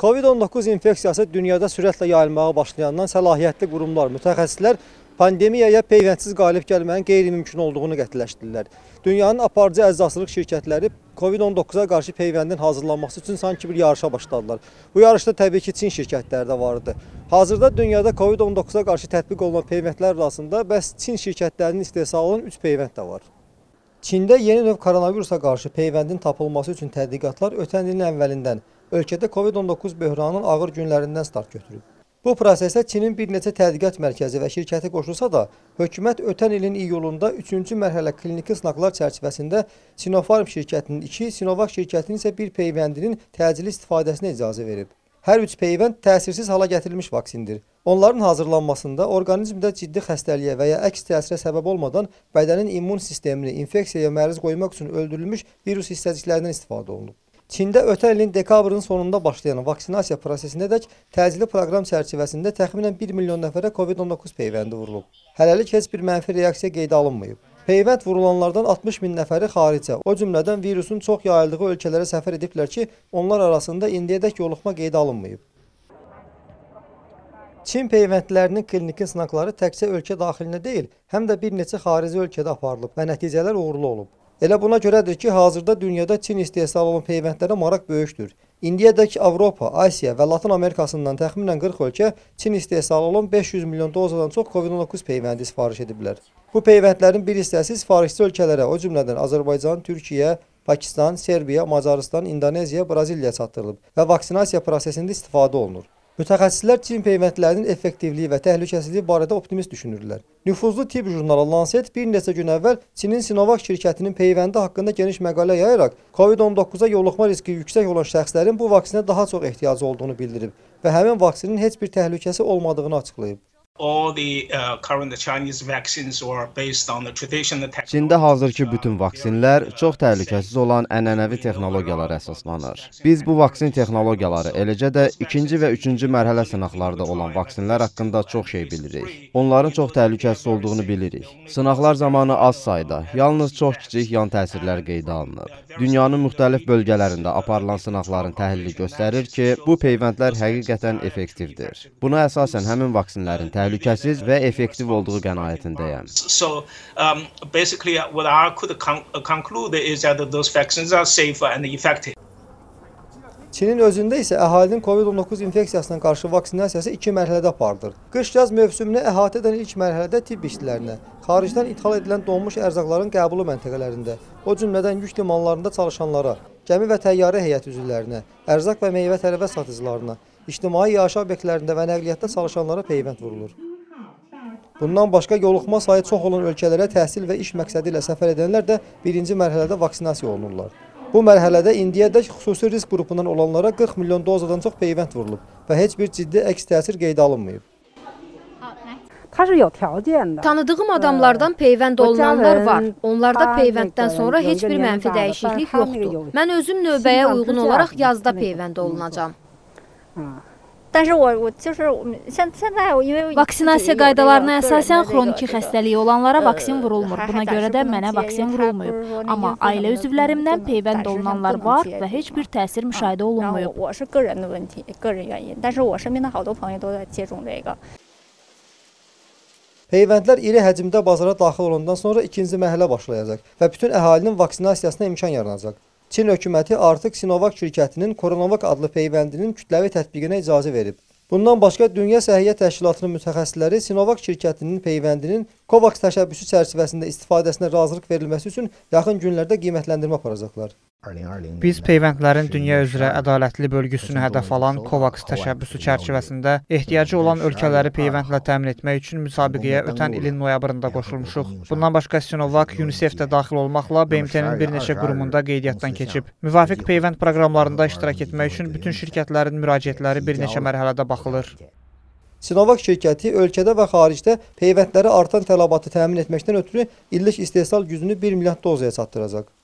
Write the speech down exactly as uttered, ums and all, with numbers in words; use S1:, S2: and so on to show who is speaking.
S1: Covid on dokuz infeksiyası dünyada sürətlə yayılmağa başlayandan səlahiyyətli qurumlar, mütəxəssislər pandemiyaya peyvəndsiz qalib gəlməyin qeyri-mümkün olduğunu qətiləşdirdiler. Dünyanın aparıcı əczaçılıq şirkətləri Covid on dokuza qarşı peyvəndin hazırlanması üçün sanki bir yarışa başladılar. Bu yarışda təbii ki Çin şirkətləri də vardı. Hazırda dünyada Covid on dokuza qarşı tətbiq olunan peyvəndlər arasında bəs Çin şirkətlərinin istehsal olan üç peyvənd də var. Çində yeni növ koronavirusa qarşı peyvəndin tapılması üçün tədqiqatlar ötən ilin əvvəlindən ölkədə Covid on dokuz böhranının ağır günlərindən start götürüb. Bu prosesə Çinin bir neçə tədqiqat mərkəzi və şirkəti qoşulsa da, hökumət ötən ilin iyulunda üçüncü mərhələ kliniki sınaqlar çərçivəsində Sinopharm şirkətinin iki, Sinovac şirkətinin isə bir peyvəndinin təcili istifadəsinə icazə verib. Hər üç peyvənd təsirsiz hala gətirilmiş vaksindir. Onların hazırlanmasında orqanizmdə ciddi xəstəliyə və ya əks təsirə səbəb olmadan bədənin immun sistemini infeksiyaya məruz qoymaq üçün öldürülmüş virus hissəciklərindən istifadə olunub. Çində ötən ilin dekabrın sonunda başlayan vaksinasiya prosesinədək təcili proqram çərçivəsində təxminən bir milyon nəfərə Covid on dokuz peyvəndi vurulub. Hələlik heç bir mənfi reaksiya qeydə alınmayıb. Peyvənd vurulanlardan altmış min nəfəri xaricə, o cümlədən virusun çox yayıldığı ölkələrə səfər ediblər ki, onlar arasında indiyədək yoluxma qeydə alınmayıb. Çin peyvəndlərinin kliniki sınaqları təkcə ölkə daxilində deyil, həm də bir neçə xarici ölkədə aparılıb və nəticələr uğurlu olub. Elə buna görədir ki, hazırda dünyada Çin istehsal olan peyvəndlərə maraq böyükdür. İndiyədək Avropa, Asiya və Latın Amerikasından təxminən qırx ölkə Çin istehsal olan beş yüz milyon dozadan çox Covid on dokuz peyvəndi sifariş ediblər. Bu peyvəndlərin bir hissəsi sifarişçi ölkələrə, o cümlədən Azərbaycan, Türkiyə, Pakistan, Serbiya, Macarıstan, İndoneziya, Braziliya çatdırılıb və vaksinasiya prosesində istifadə olunur. Mütəxəssislər Çin peyvəndlərinin effektivliyi və təhlükəsizliyi barədə optimist düşünürlər. Nüfuzlu tibb jurnalı Lancet bir neçə gün əvvəl Çinin Sinovac şirkətinin peyvəndi haqqında geniş məqalə yayaraq Covid on dokuza yoluxma riski yüksək olan şəxslərin bu vaksinə daha çox ehtiyacı olduğunu bildirib və həmin vaksinin heç bir təhlükəsi olmadığını açıqlayıb.
S2: Çində hazırki bütün vaksinlər çox təhlükəsiz olan ənənəvi texnologiyalara əsaslanır. Biz bu vaksin texnologiyaları, eləcə də ikinci və üçüncü mərhələ sınaqlarda olan vaksinlər haqqında çox şey bilirik. Onların çox təhlükəsiz olduğunu bilirik. Sınaqlar zamanı az sayda, yalnız çox kiçik yan təsirlər qeydə alınıb. Dünyanın müxtəlif bölgələrində aparılan sınaqların təhlili göstərir ki, bu peyvəndlər həqiqətən effektivdir. Buna əsasən həmin vaksinlərin təhlükəsiz və effektiv olduğu qənaətindəyəm.
S3: So, um, basically what I could conclude is that those vaccines are safe and effective.
S1: Çinin özündə isə əhalinin Covid on dokuz infeksiyasına qarşı vaksinasiyası iki mərhələdə aparılır. Qış-yaz mövsümünü əhatə edən ilk mərhələdə tibb işçilərinə, xaricdən ithal edilən donmuş ərzaqların qəbulu məntəqələrində, o cümlədən yük limanlarında çalışanlara, gəmi və təyyarə heyəti üzvlərinə, ərzaq və meyvə tərəvəz satıcılarına, ictimai yaşayış obyektlərində və nəqliyyatda çalışanlara peyvənd vurulur. Bundan başqa yoluxma sayı çox olan ölkələrə təhsil və iş məqsədi ilə səfər edənlər də birinci mərhələdə vaksinasiya olunurlar. Bu mərhələdə indiyədək xüsusi risk qrupundan olanlara qırx milyon dozadan çox peyvənd vurulub və heç bir ciddi əks təsir qeydə alınmayıb.
S4: Tanıdığım adamlardan peyvənd olunanlar var. Onlarda peyvənddən sonra heç bir mənfi dəyişiklik yoxdur. Mən özüm növbəyə uyğun olaraq yazda peyvənd olunacam.
S5: Vaksinasiya qaydalarına əsasən xroniki xəstəliyi olanlara vaksin vurulmur. Buna görə də mənə vaksin vurulmayıb. Amma ailə üzvlərimdən peyvənd olunanlar var və heç bir təsir müşahidə olunmayıb.
S1: Peyvəndlər iri həcmdə bazara daxil olandan sonra ikinci mərhələ başlayacaq və bütün əhalinin vaksinasiyasına imkan yaranacaq. Çin hökuməti artıq Sinovac şirkətinin Coronavac adlı peyvəndinin kütləvi tətbiqinə icazə verib. Bundan başqa Dünya Səhiyyə Təşkilatının mütəxəssisləri Sinovac şirkətinin peyvəndinin COVAX təşəbbüsü çərçivəsində istifadəsinə razılıq verilməsi üçün yaxın günlərdə qiymətləndirmə aparacaqlar.
S6: Biz peyvəndlərin dünya üzrə ədalətli bölgüsünü hədəf alan COVAX təşəbbüsü çərçivəsində ehtiyacı olan ölkələri peyvəndlə təmin etmək üçün müsabiqəyə ötən ilin noyabrında qoşulmuşuq. Bundan başqa Sinovac, UNICEF də daxil olmaqla B M T-nin bir neçə qurumunda qeydiyyatdan keçib. Müvafiq peyvənd proqramlarında iştirak etmək üçün bütün şirkətlərin müraciətləri bir neçə mərhələdə baxılır.
S1: Sinovac şirkəti ölkədə və xaricdə peyvəndlərə artan tələbatı təmin etməkdən ötürü illik istehsal gücünü bir milyard dozaya çatdıracaq.